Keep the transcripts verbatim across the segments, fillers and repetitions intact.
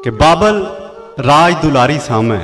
कि बाबल राज दुलारी सामै,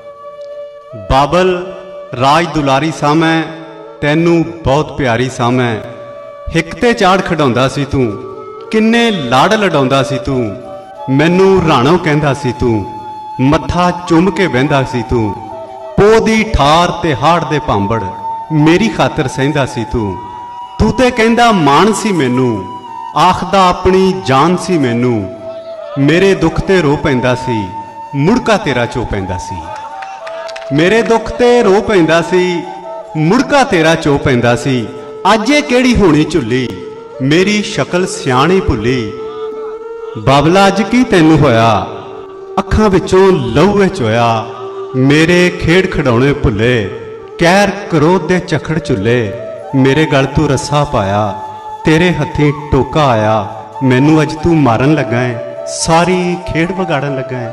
बाबल राज दुलारी सामै, तैनू बहुत प्यारी सामै। हिक ते चाड़ खिडाउंदा सी तू, किन्ने लाड़ लडाउंदा सी तू। मैनू राणो कहंदा सी तू, मत्था चुम के बहिंदा सी तू। पो दी ठार ते हाड़ दे भांबड़, मेरी खातर सहिंदा सी तू। तू ते कहंदा मान सी मैनू, आखदा अपनी जान सी मैनू। मेरे दुख ते रो पैंदा सी, मुड़का तेरा चो पैंदा सी। मेरे दुख ते रो पैंदा सी, मुड़का तेरा चो पैंदा सी। अज ये केड़ी होनी झुली, मेरी शक्ल सियाणी भुली। बाबला अज की तैनू होया, अखां विचों लहू चोया। मेरे खेड़ खिडौने भुले, कैर क्रोध दे चखड़ चुले। मेरे गल तू रस्सा पाया, तेरे हथीं टोका आया। मैनू अज तू मारन लगा है, सारी खेड़ बगाड़न लगा है।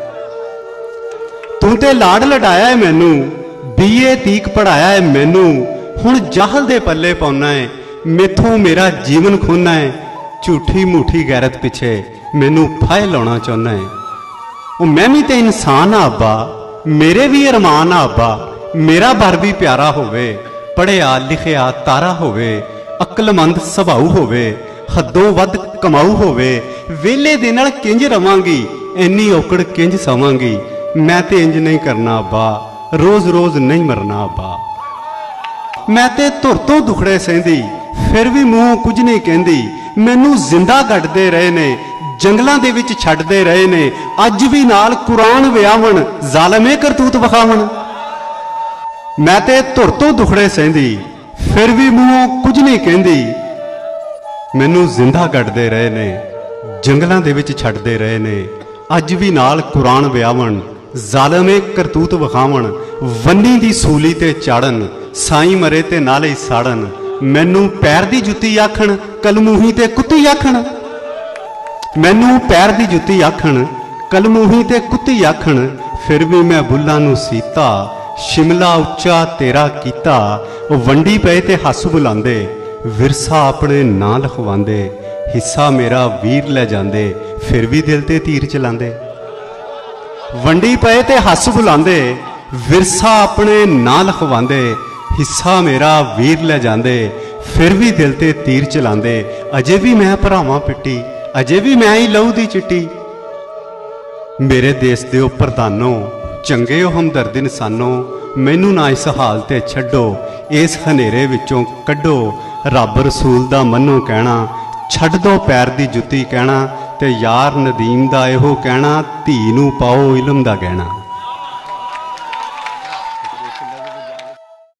तू ते लाड़ लडाया है मैनू, बीए तीक पढ़ाया है मैनू। हुण जाहल दे पल्ले पाउना है, मेथों मेरा जीवन खोना है। झूठी मूठी गैरत पिछे मैनू फाहे लाउणा चाहुंदा है। ओ मैं भी ते इंसान आ अब्बा, मेरे भी अरमान आ अब्बा। मेरा बर भी प्यारा होवे, पढ़िया लिखिया तारा होवे। अकलमंद सुभाऊ होवे, हदों वध कमाऊ होवे। वेले दे नाल किंज रवांगी, इन्नी औकड़ किंज सवांगी। मैं ते इंज नहीं करना अब्बा, रोज रोज नहीं मरना अब्बा। मैं ते धुर तो दुखड़े सहंदी, फिर भी मूँह कुछ नहीं कहंदी। मैनू जिंदा गड्डदे रहे ने, जंगलों दे विच छड्डदे रहे ने। अज भी नाल कुरान विआवण, जालमे करतूत विखावण। मैं ते धुर तो दुखड़े सहंदी, फिर भी मूँह कुछ नहीं कहंदी। मैनू जिंदा गड्डदे रहे ने, जंगलों दे विच छड्डदे रहे ने। अज भी नाल कुरान विआवण, जालमे करतूत विखावण। वन्नी दी सूली ते चाड़न, साई मरे ते नाले साड़न। मैनू पैर दी जुत्ती आखण, कलमूही ते कुत्ती आखण। मैनू पैर दी जुत्ती आखण, कलमूही ते कुत्ती आखण। फिर भी मैं बुल्लां नू सीता, शिमला उच्चा तेरा कीता। वंडी पे ते हस बुलांदे, विरसा अपने ना लिखवांदे। हिस्सा मेरा वीर ले जांदे, फिर भी दिल ते तीर चलांदे। वंडी पे ते हस बुलांदे, विरसा अपने ना लिखवांदे। हिस्सा मेरा वीर ले जांदे, फिर भी दिल ते तीर चलांदे। अजे भी मैं भरावां पिट्टी, अजे भी मैं ही लहू दी चिट्टी। मेरे देश दे ओ प्रधानो, चंगे हो हमदर्द इंसानो। मैनू ना इस हाल ते छड्डो, इस हनेरे विचों कड्डो। रब रसूल दा मन्नो कहना, छड्ड दो पैर दी जुत्ती कहना। ते यार नदीम दा इहो कहना, धी नू पाओ इलम दा गहना।